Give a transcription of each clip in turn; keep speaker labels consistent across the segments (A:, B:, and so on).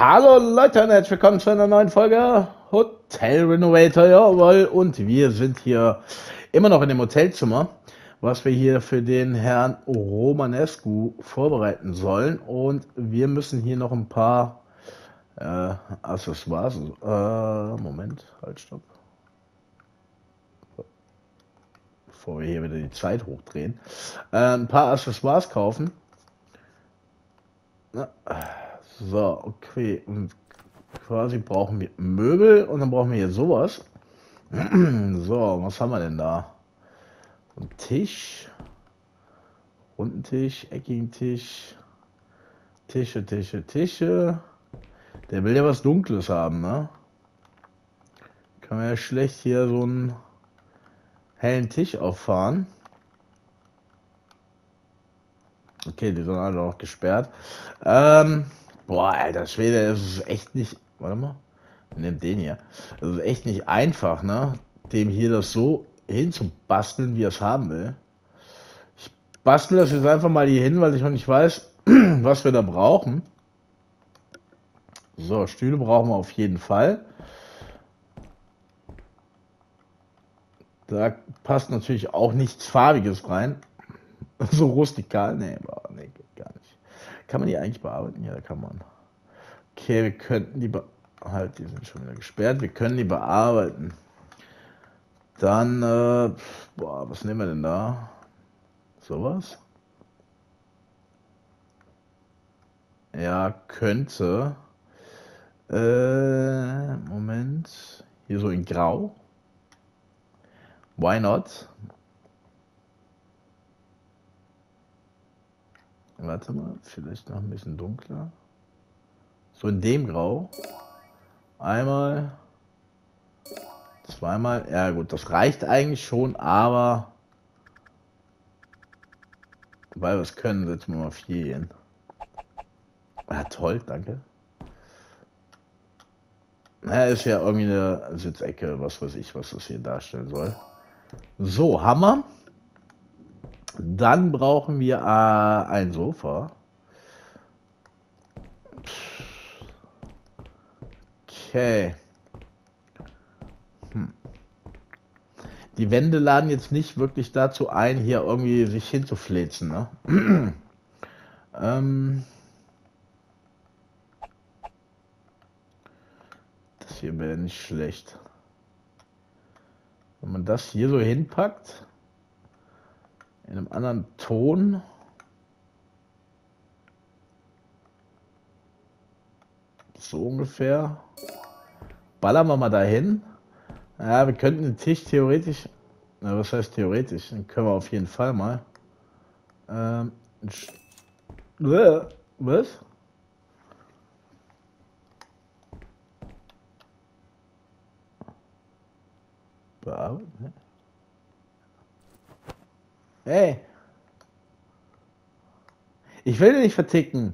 A: Hallo Leute und herzlich willkommen zu einer neuen Folge Hotel Renovator, jawohl, und wir sind hier immer noch in dem Hotelzimmer, was wir hier für den Herrn Romanescu vorbereiten sollen, und wir müssen hier noch ein paar Accessoires, Moment, halt, stopp, bevor wir hier wieder die Zeit hochdrehen, ein paar Accessoires kaufen. So, okay, und quasi brauchen wir Möbel und dann brauchen wir hier sowas. So, was haben wir denn da? Ein Tisch, runden Tisch, eckigen Tisch, Tische. Der will ja was Dunkles haben, ne? Kann man ja schlecht hier so einen hellen Tisch auffahren. Okay, die sind alle auch gesperrt. Boah, alter Schwede, das ist echt nicht. Warte mal. Nehmt den hier. Das ist echt nicht einfach, ne? Dem hier das so hinzubasteln, wie er es haben will. Ich bastel das jetzt einfach mal hier hin, weil ich noch nicht weiß, was wir da brauchen. So, Stühle brauchen wir auf jeden Fall. Da passt natürlich auch nichts Farbiges rein. So rustikal. Nee, geht gar nicht. Kann man die eigentlich bearbeiten? Ja, kann man. Okay, wir könnten die halt, die sind schon wieder gesperrt. Wir können die bearbeiten. Dann, boah, was nehmen wir denn da? Sowas? Ja, könnte. Moment. Hier so in Grau. Why not? Warte mal, vielleicht noch ein bisschen dunkler. So in dem Grau. Einmal. Zweimal. Ja gut, das reicht eigentlich schon, aber weil wir es können, setzen wir mal 4 hin. Ja, toll, danke. Na, ist ja irgendwie eine Sitzecke, was weiß ich, was das hier darstellen soll. So, Hammer. Dann brauchen wir ein Sofa. Okay. Die Wände laden jetzt nicht wirklich dazu ein, hier irgendwie sich hinzufläzen, ne? Das hier wäre nicht schlecht. Wenn man das hier so hinpackt, in einem anderen Ton. So ungefähr. Ballern wir mal dahin. Ja, wir könnten den Tisch theoretisch. Na, was heißt theoretisch? Den können wir auf jeden Fall mal. Was? Bearbeiten? Hey! Ich will den nicht verticken.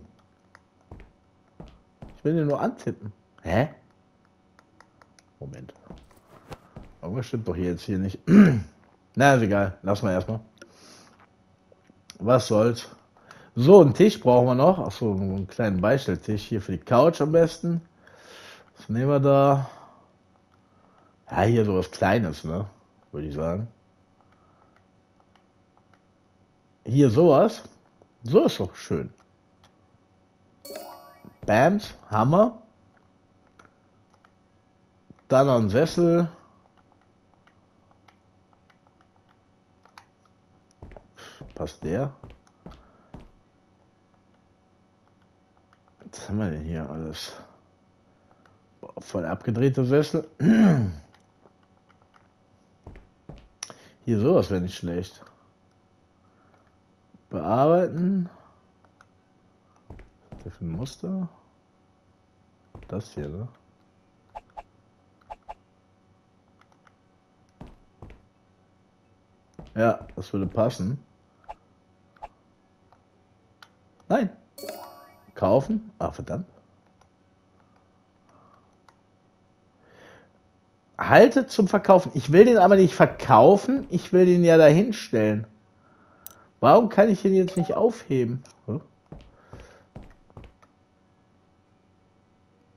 A: Ich will den nur antippen. Hä? Moment. Irgendwas stimmt doch hier jetzt hier nicht. Na, ist egal. Lassen wir erstmal. Was soll's. So, einen Tisch brauchen wir noch. Achso, einen kleinen Beistelltisch hier für die Couch am besten. Was nehmen wir da? Ja, hier sowas Kleines, ne? Würde ich sagen. Hier sowas. So ist doch schön. Bams, Hammer. Dann noch ein Sessel. Passt der? Was haben wir denn hier alles? Boah, voll abgedrehter Sessel. Hier sowas wäre nicht schlecht. Bearbeiten. Was ist das für ein Muster? Das hier, ne? Ja, das würde passen. Nein. Kaufen? Ah, verdammt. Haltet zum Verkaufen. Ich will den aber nicht verkaufen. Ich will den ja dahin stellen. Warum kann ich den jetzt nicht aufheben? Hm?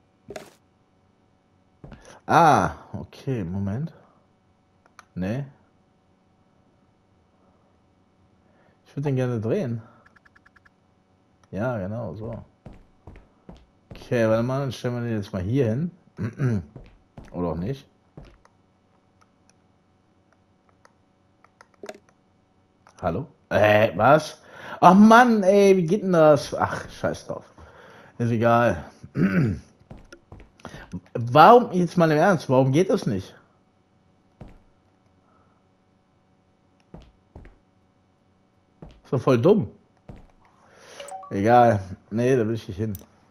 A: Ah, okay, Moment. Nee. Ich würde den gerne drehen. Ja, genau, so. Okay, warte mal, dann stellen wir den jetzt mal hier hin. Oder auch nicht. Hallo? Was? Ach Mann, ey, wie geht denn das? Ach, scheiß drauf. Ist egal. Warum, jetzt mal im Ernst, warum geht das nicht? Ist doch voll dumm. Egal. Nee, da will ich nicht hin.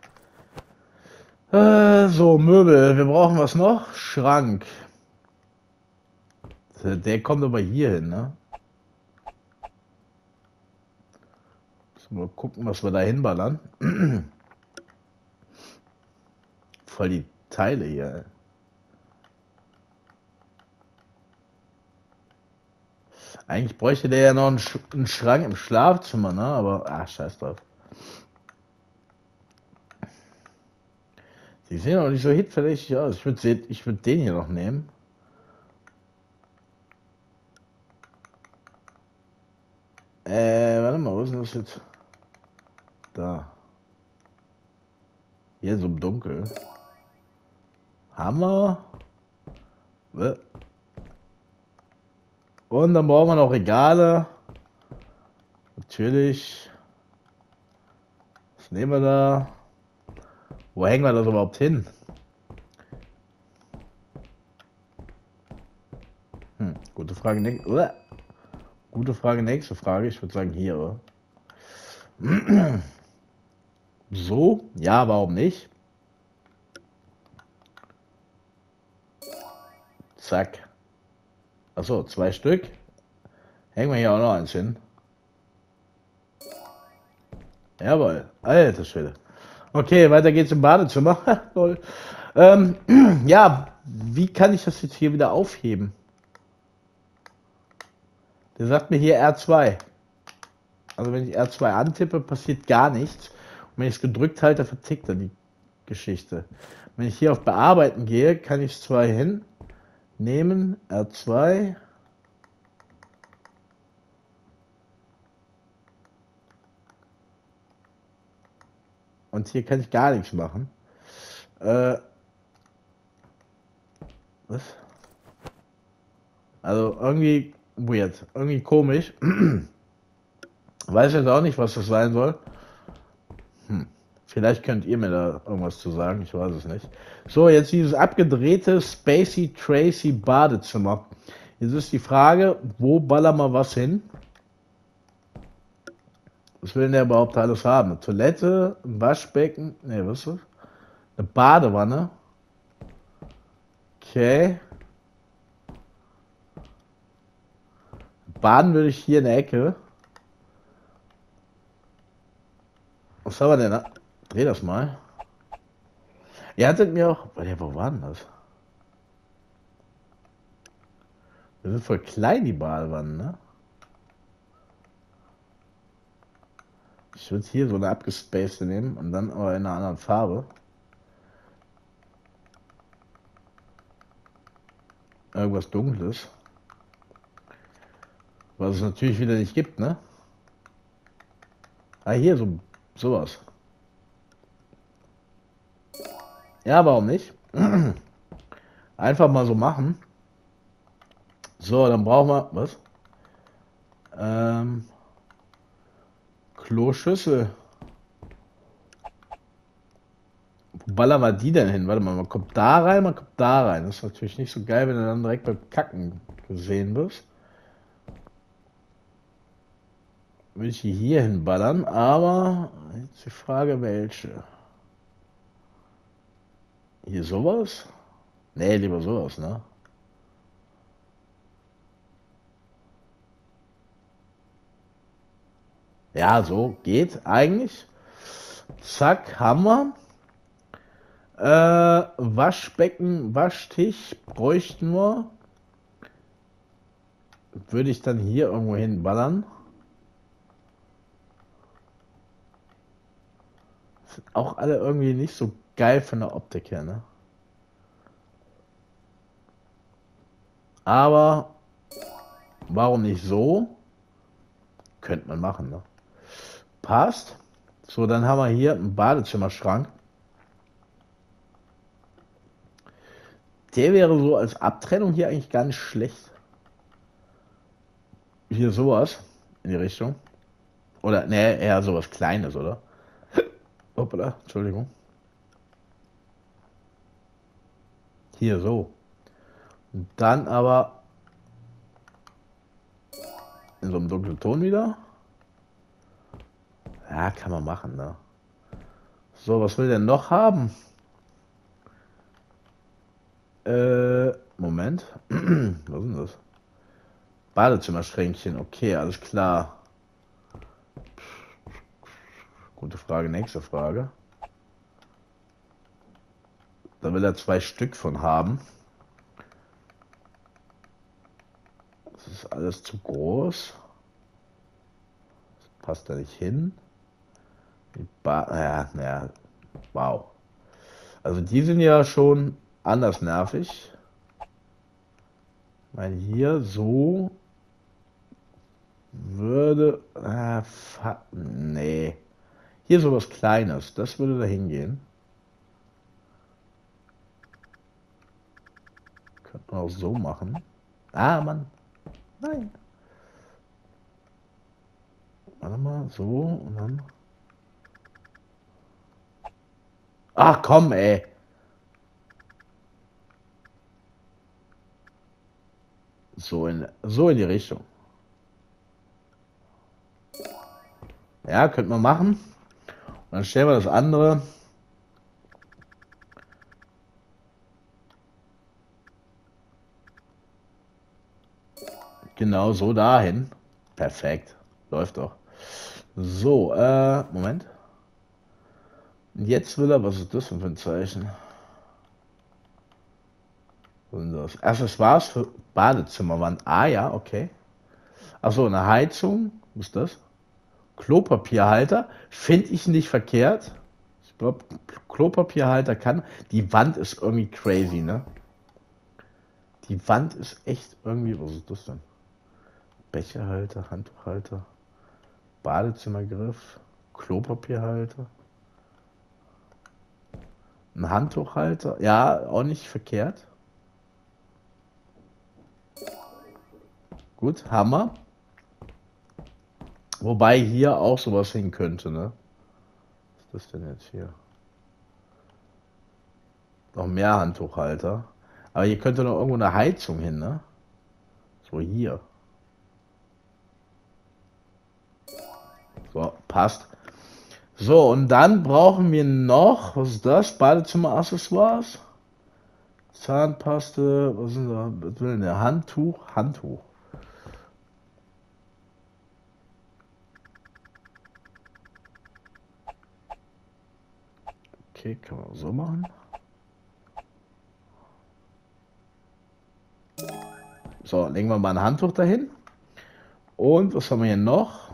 A: So, Möbel. Wir brauchen was noch? Schrank. Der kommt aber hier hin, ne? Mal gucken, was wir da hinballern. Voll die Teile hier. Eigentlich bräuchte der ja noch einen Schrank im Schlafzimmer, ne? Aber, scheiß drauf. Die sehen auch nicht so hitverdächtig aus. Ich würd den hier noch nehmen. Warte mal, wo ist denn das jetzt? Da. Hier so im Dunkel. Hammer. Und dann brauchen wir noch Regale. Natürlich. Was nehmen wir da? Wo hängen wir das überhaupt hin? Gute Frage. Gute Frage, nächste Frage. Ich würde sagen hier, oder? So? Ja, warum nicht? Zack. Achso, 2 Stück. Hängen wir hier auch noch eins hin. Jawohl. Alter Schwede. Okay, weiter geht's im Badezimmer. Lol. Ja, wie kann ich das jetzt hier wieder aufheben? Der sagt mir hier R2. Also wenn ich R2 antippe, passiert gar nichts. Und wenn ich es gedrückt halte, vertickt er die Geschichte. Wenn ich hier auf Bearbeiten gehe, kann ich es zwar hinnehmen, R2. Und hier kann ich gar nichts machen. Was? Also irgendwie weird. Irgendwie komisch. Weiß jetzt auch nicht, was das sein soll. Vielleicht könnt ihr mir da irgendwas zu sagen, ich weiß es nicht. So, jetzt dieses abgedrehte Spacey Tracy Badezimmer. Jetzt ist die Frage, wo ballern wir was hin? Was will denn der überhaupt alles haben? Eine Toilette, ein Waschbecken, ne, was ist das? Eine Badewanne. Okay. Baden würde ich hier in der Ecke. Was haben wir denn da? Dreh das mal. Ihr hattet mir auch. Wo war denn das? Das sind voll klein, die Badewannen, ne? Ich würde hier so eine abgespacete nehmen und dann aber in einer anderen Farbe. Irgendwas Dunkles. Was es natürlich wieder nicht gibt, ne? Hier, sowas. Ja, warum nicht? Einfach mal so machen. So, dann brauchen wir. Was? Kloschüssel. Wo ballern wir die denn hin? Warte mal, man kommt da rein, man kommt da rein. Das ist natürlich nicht so geil, wenn du dann direkt beim Kacken gesehen wirst. Will ich die hier hinballern, aber jetzt die Frage, welche. Hier sowas? Nee, lieber sowas, ne? Ja, so geht eigentlich. Zack, haben wir. Waschbecken, Waschtisch bräuchten wir. Würde ich dann hier irgendwo hinballern. Sind auch alle irgendwie nicht so geil von der Optik her, ne? Aber warum nicht so? Könnte man machen, ne? Passt. So, dann haben wir hier einen Badezimmerschrank. Der wäre so als Abtrennung hier eigentlich gar nicht schlecht. Hier sowas in die Richtung. Oder, ne, eher sowas Kleines, oder? Hoppala, Entschuldigung. Hier so. Und dann aber in so einem dunklen Ton wieder. Ja, kann man machen, ne? So, was will der noch haben? Moment. Was ist denn das? Badezimmerschränkchen, okay, alles klar. Gute Frage, nächste Frage. Da will er 2 Stück von haben. Das ist alles zu groß. Das passt da nicht hin. Ja, wow. Also die sind ja schon anders nervig. Ich meine, hier so würde... nee. Hier sowas Kleines, das würde da hingehen. Könnte man auch so machen. Ah, Mann. Nein. Warte mal, so und dann... Ach komm, ey. So in die Richtung. Ja, könnte man machen. Und dann stellen wir das andere. Genau so dahin. Perfekt. Läuft doch. So, Moment. Jetzt will er, was ist das denn für ein Zeichen? Was ist das? Accessoires für Badezimmerwand. Ah ja, okay. Achso, eine Heizung. Was ist das? Klopapierhalter. Finde ich nicht verkehrt. Ich glaube, Klopapierhalter kann. Die Wand ist irgendwie crazy, ne? Die Wand ist echt irgendwie. Was ist das denn? Becherhalter, Handtuchhalter, Badezimmergriff, Klopapierhalter. Ein Handtuchhalter. Ja, auch nicht verkehrt. Gut, Hammer. Wobei hier auch sowas hin könnte, ne? Was ist das denn jetzt hier? Noch mehr Handtuchhalter. Aber hier könnte noch irgendwo eine Heizung hin, ne? So hier. So, passt. So, und dann brauchen wir noch, was ist das? Badezimmer-Accessoires? Zahnpaste, was ist da? Was will denn der? Handtuch? Handtuch. Okay, kann man so machen. So, legen wir mal ein Handtuch dahin. Und was haben wir hier noch?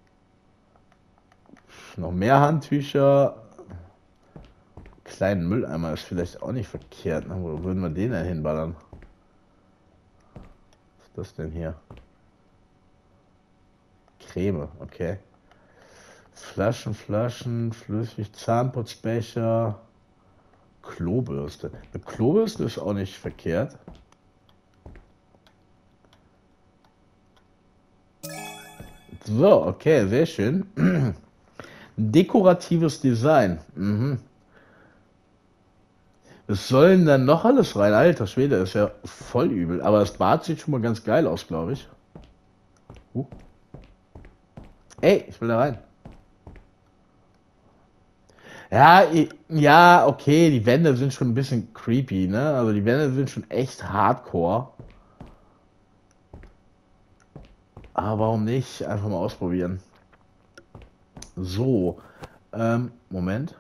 A: Noch mehr Handtücher. Kleinen Mülleimer ist vielleicht auch nicht verkehrt. Ne? Wo würden wir den denn hinballern? Was ist das denn hier? Creme, okay. Flaschen, flüssig, Zahnputzbecher, Klobürste. Eine Klobürste ist auch nicht verkehrt. So, okay, sehr schön. Dekoratives Design. Mhm. Was soll denn dann noch alles rein? Alter Schwede, ist ja voll übel. Aber das Bad sieht schon mal ganz geil aus, glaube ich. Ey, ich will da rein. Ja, ja, okay, die Wände sind schon ein bisschen creepy, ne? Also die Wände sind schon echt hardcore. Aber warum nicht? Einfach mal ausprobieren. So, Moment.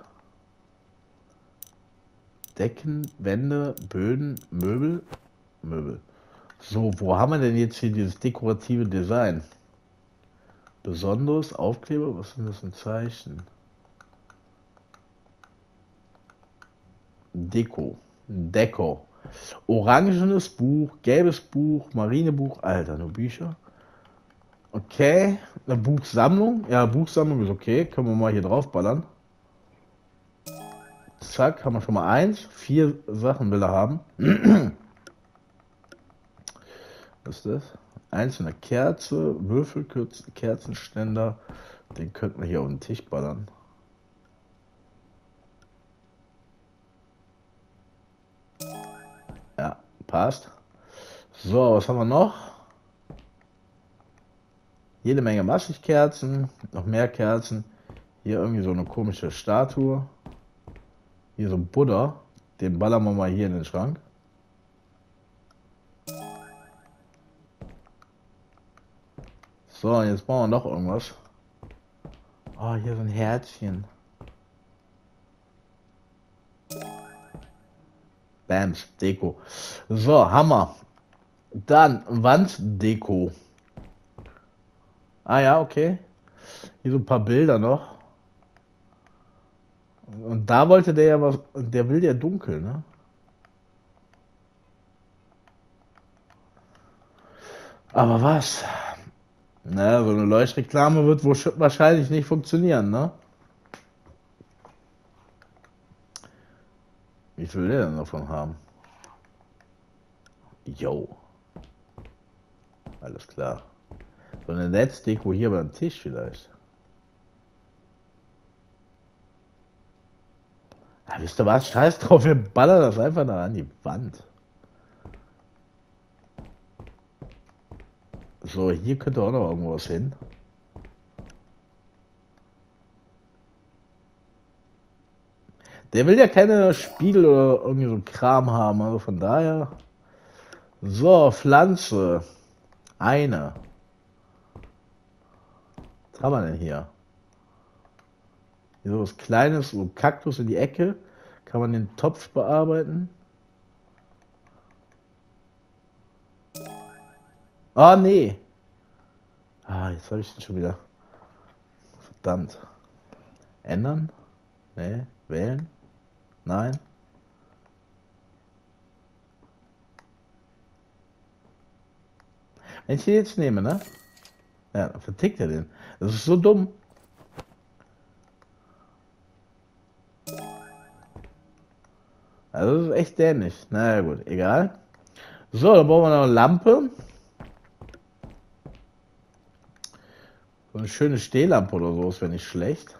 A: Decken, Wände, Böden, Möbel. So, wo haben wir denn jetzt hier dieses dekorative Design? Besonderes Aufkleber, was sind das für ein Zeichen? Deko. Orangenes Buch, gelbes Buch, Marinebuch, Alter, nur Bücher. Okay, eine Buchsammlung. Ja, Buchsammlung ist okay. Können wir mal hier drauf ballern. Zack, haben wir schon mal 1. 4 Sachen will er haben. Was ist das? Einzelne Kerze, Kerzenständer. Den könnten wir hier auf den Tisch ballern. Ja, passt. So, was haben wir noch? Jede Menge Massigkerzen, noch mehr Kerzen. Hier irgendwie so eine komische Statue. Hier so ein Buddha. Den ballern wir mal hier in den Schrank. So, jetzt brauchen wir noch irgendwas. Oh, hier so ein Herzchen. Bams, Deko. So, Hammer. Dann Wanddeko. Ah ja, okay. Hier so ein paar Bilder noch. Und da wollte der ja was, der will ja dunkel, ne? Aber was? Naja, so eine Leuchtreklame wird wahrscheinlich nicht funktionieren, ne? Wie viel will der denn davon haben? Yo. Alles klar. So eine Netzdeko hier beim Tisch vielleicht. Ja, wisst ihr was? Scheiß drauf, wir ballern das einfach da an die Wand. So, hier könnte auch noch irgendwas hin. Der will ja keine Spiegel oder irgendwie so Kram haben, also von daher. So, Pflanze. Eine. Was haben wir denn hier? Hier so was Kleines, so ein Kaktus in die Ecke. Kann man den Topf bearbeiten? Ah, nee. Ah, jetzt habe ich den schon wieder. Verdammt. Ändern? Nee. Wählen? Nein. Wenn ich den jetzt nehme, ne? Ja, dann vertickt er den. Das ist so dumm. Also das ist echt dämlich. Naja gut, egal. So, dann brauchen wir noch eine Lampe. So eine schöne Stehlampe oder so ist wäre nicht schlecht.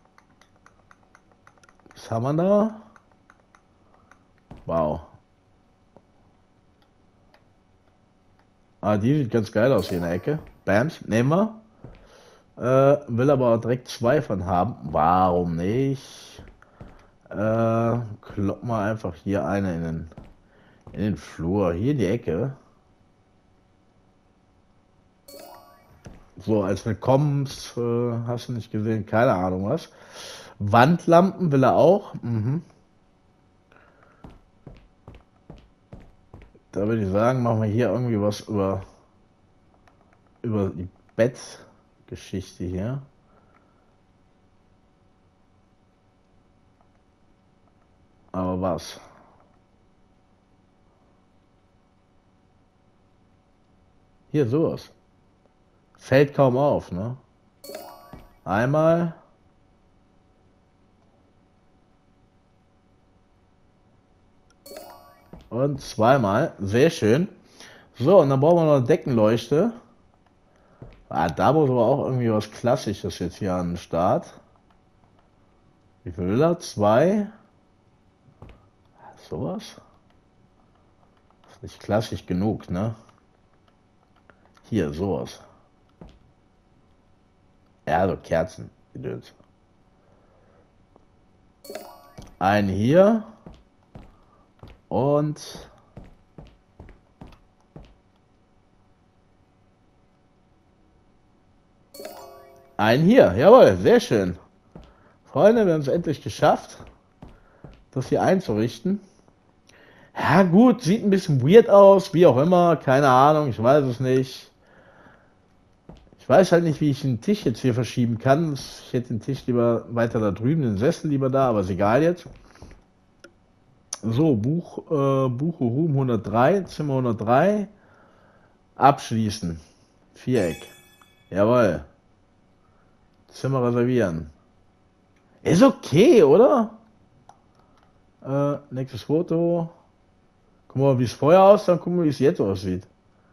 A: Was haben wir da? Wow. Ah, die sieht ganz geil aus hier in der Ecke. Bams, nehmen wir. Will aber direkt 2 von haben. Warum nicht? Kloppen wir einfach hier eine in den Flur. Hier in die Ecke. So, als willkommens, hast du nicht gesehen, keine Ahnung was. Wandlampen will er auch. Mhm. Da würde ich sagen, machen wir hier irgendwie was über die Bettgeschichte hier. Aber was? Hier sowas. Fällt kaum auf, ne? Einmal. Und zweimal. Sehr schön. So, und dann brauchen wir noch eine Deckenleuchte. Ah, da muss aber auch irgendwie was Klassisches jetzt hier an den Start. Wie viel will er? 2. Sowas? Ist nicht klassisch genug, ne? Hier, sowas. Ja, so Kerzen. Gedöns. Ein hier. Und ein hier. Jawohl, sehr schön. Freunde, wir haben es endlich geschafft, das hier einzurichten. Ja gut, sieht ein bisschen weird aus, wie auch immer, keine Ahnung, ich weiß es nicht. Ich weiß halt nicht, wie ich den Tisch jetzt hier verschieben kann. Ich hätte den Tisch lieber weiter da drüben, den Sessel lieber da, aber ist egal jetzt. So, Buchroom 103, Zimmer 103. Abschließen. Viereck. Jawohl. Zimmer reservieren. Ist okay, oder? Nächstes Foto. Gucken wir mal, wie es vorher aussah, dann gucken wir, wie es jetzt aussieht.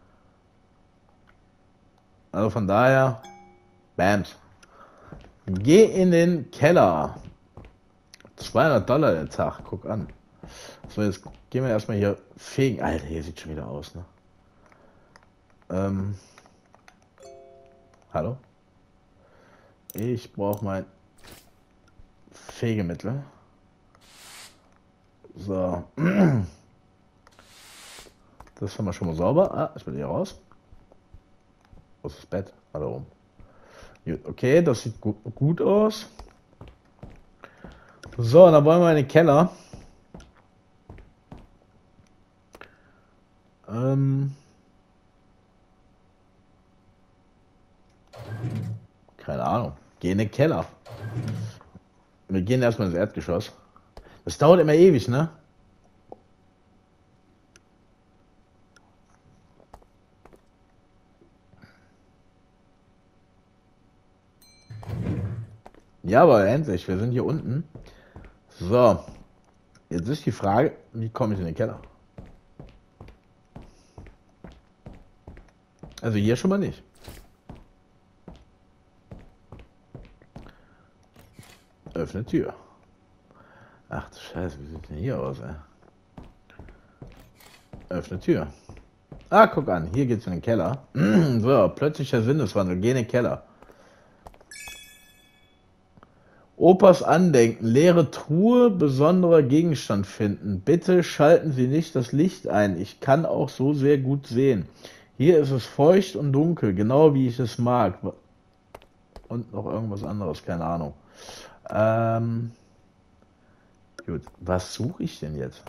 A: Also von daher, Bams. Geh in den Keller. $200 der Tag, guck an. So, jetzt gehen wir erstmal hier fegen. Alter, hier sieht schon wieder aus, ne? Hallo? Ich brauche mein Fegemittel. So. Das haben wir schon mal sauber. Ah, ich bin hier raus. Wo ist das Bett? Ah, da oben. Gut, okay, das sieht gut aus. So, dann wollen wir in den Keller. Keine Ahnung. Geh in den Keller. Wir gehen erstmal ins Erdgeschoss. Das dauert immer ewig, ne? Ja, aber endlich, wir sind hier unten. So, jetzt ist die Frage, wie komme ich in den Keller? Also hier schon mal nicht. Öffne Tür. Ach du Scheiße, wie sieht denn hier aus, ey? Öffne Tür. Ah, guck an, hier geht's in den Keller. So, plötzlicher Sinneswandel, geh in den Keller. Opas Andenken, leere Truhe, besonderer Gegenstand finden. Bitte schalten Sie nicht das Licht ein, ich kann auch so sehr gut sehen. Hier ist es feucht und dunkel, genau wie ich es mag. Und noch irgendwas anderes, keine Ahnung. Gut, was suche ich denn jetzt?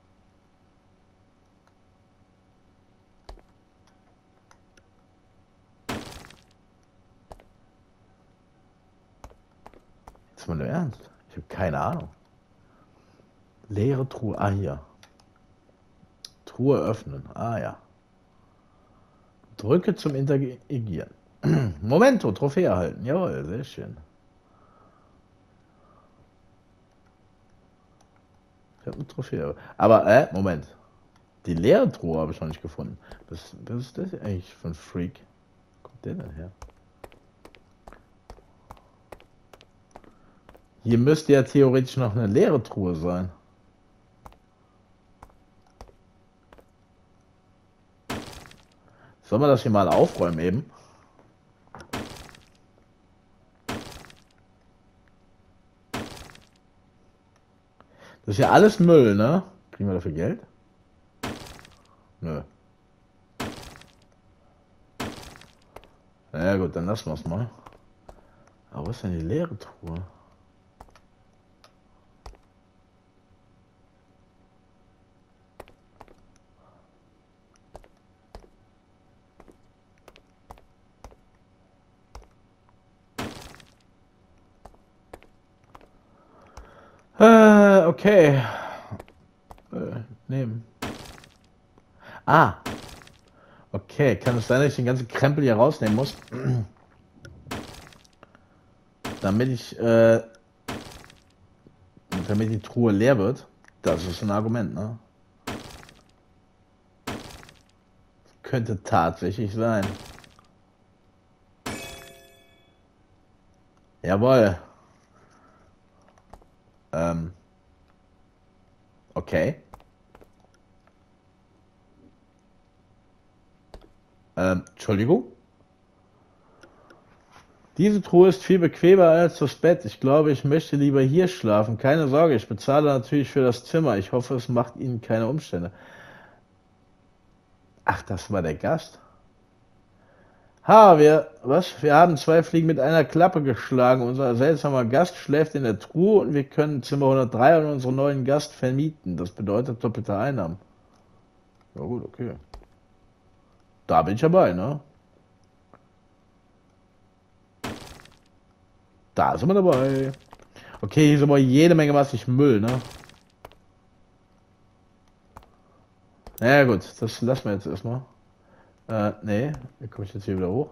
A: Jetzt mal im Ernst. Ich habe keine Ahnung. Leere Truhe. Ah, hier. Truhe öffnen. Ah, ja. Drücke zum Interagieren. Momento, Trophäe erhalten. Jawohl, sehr schön. Ich habe eine Trophäe. Aber, Moment. Die leere Truhe habe ich noch nicht gefunden. Was ist das eigentlich für ein Freak? Wo kommt der denn her? Hier müsste ja theoretisch noch eine leere Truhe sein. Sollen wir das hier mal aufräumen eben? Das ist ja alles Müll, ne? Kriegen wir dafür Geld? Nö. Na ja, gut, dann lassen wir es mal. Aber wo ist denn die leere Truhe? Okay. Nehmen. Ah. Okay, kann es sein, dass ich den ganzen Krempel hier rausnehmen muss? Damit damit die Truhe leer wird? Das ist ein Argument, ne? Könnte tatsächlich sein. Jawohl. Okay. Entschuldigung? Diese Truhe ist viel bequemer als das Bett. Ich glaube, ich möchte lieber hier schlafen. Keine Sorge, ich bezahle natürlich für das Zimmer. Ich hoffe, es macht Ihnen keine Umstände. Ach, das war der Gast. Wir haben zwei Fliegen mit einer Klappe geschlagen. Unser seltsamer Gast schläft in der Truhe und wir können Zimmer 103 an unseren neuen Gast vermieten. Das bedeutet doppelte Einnahmen. Ja gut, okay. Da bin ich dabei, ne? Da sind wir dabei. Okay, hier ist aber jede Menge massig Müll, ne? Naja gut, das lassen wir jetzt erstmal. Nee, wie komme ich jetzt hier wieder hoch?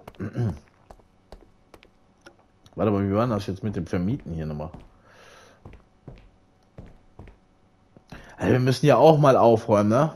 A: Warte mal, wie war das jetzt mit dem Vermieten hier nochmal? Also wir müssen ja auch mal aufräumen, ne?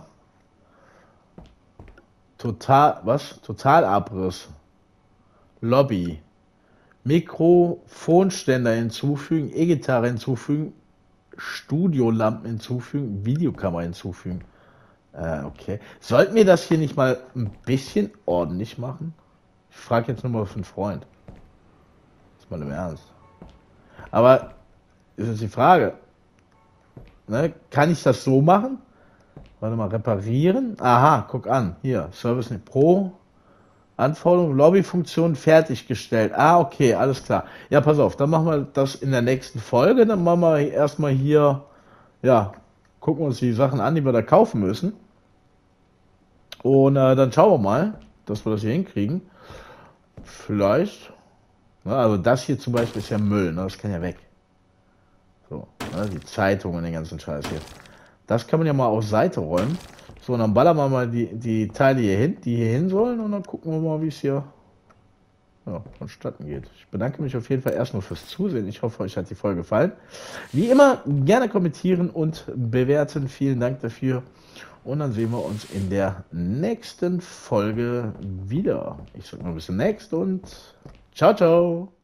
A: Totalabriss. Lobby. Mikrofonständer hinzufügen, E-Gitarre hinzufügen, Studiolampen hinzufügen, Videokamera hinzufügen. Okay. Sollten wir das hier nicht mal ein bisschen ordentlich machen? Ich frage jetzt nur mal für einen Freund. Das ist mal im Ernst. Aber ist jetzt die Frage, ne? Kann ich das so machen? Warte mal, reparieren. Aha, guck an. Hier, Service Pro. Anforderungen, Lobbyfunktion fertiggestellt. Ah, okay, alles klar. Ja, pass auf, dann machen wir das in der nächsten Folge. Dann machen wir erstmal hier, ja, gucken uns die Sachen an, die wir da kaufen müssen. Und dann schauen wir mal, dass wir das hier hinkriegen. Vielleicht. Ne, also das hier zum Beispiel ist ja Müll, ne, das kann ja weg. So, ne, die Zeitung und den ganzen Scheiß hier. Das kann man ja mal auf Seite räumen. So, und dann ballern wir mal die Teile hier hin, die hier hin sollen. Und dann gucken wir mal, wie es hier vonstatten geht. Ich bedanke mich auf jeden Fall erstmal fürs Zusehen. Ich hoffe, euch hat die Folge gefallen. Wie immer, gerne kommentieren und bewerten. Vielen Dank dafür. Und dann sehen wir uns in der nächsten Folge wieder. Ich sage mal bis zum nächsten und ciao, ciao.